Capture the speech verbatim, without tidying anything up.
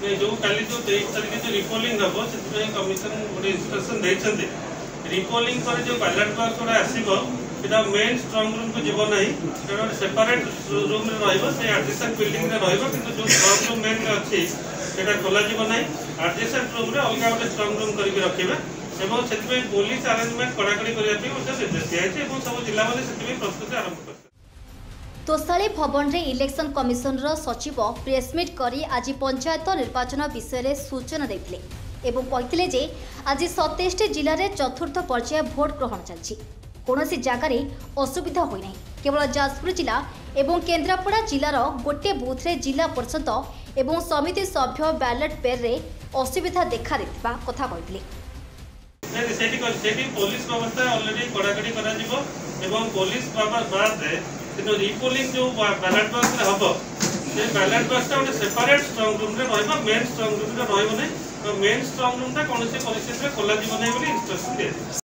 जो काली जो तेईस तारीख जो रिपोलिंग हम से कमिशन गोटे इंस्ट्रक्शन देते रिपोलिंग पर जो बैलेट बॉक्स गुड़ा आसो सीटा मेन स्ट्रंग रूम को जीव ना गोटे सेपरेट रूम से एडजेसेंट बिल्डिंग कि जो स्ट्रंग रूम मेन अच्छी से खोल ना एडजेसेंट रूम अलग गोटे स्ट्रंग रूम करके रखिए और से पुलिस आरेंजमेंट कड़ाकड़ी करने निर्देश दिखाई सब जिला मैंने प्रस्तुति आरंभ कर तोशाली भवन रे इलेक्शन कमिशन रो सचिव प्रेसमिट करी आज पंचायत निर्वाचन विषय रे सूचना देथिले एवं कहिथिले जे आज सत्ताईस टी जिल्ला रे चतुर्थ पर्याय भोट ग्रहण चलछि कोनोसी जागारे असुविधा होई नै केवल जाजपुर जिला एवं केन्द्रापड़ा जिल्लार गोटे बूथ रे जिला परिषद एवं समिति सभ्य बैलेट पेयर रे असुविधा देखा देथिबा कथा कहिथिले पुलिस व्यवस्था ऑलरेडी कड़ाकड़ी करा जिवो एवं पुलिस बाद किंतु रिपोलिंग जो बैलेट बॉक्स रे हबो से बैलेट बॉक्स ता गोटे सेपरेट स्ट्रंग रूम रे रहबो मेन स्ट्रंग रूम रे रहबो नै तो मेन स्ट्रंग रूम ता कोनोसी परिस्थिति रे खोला जीव नै बोली इंस्ट्रक्शन दिया।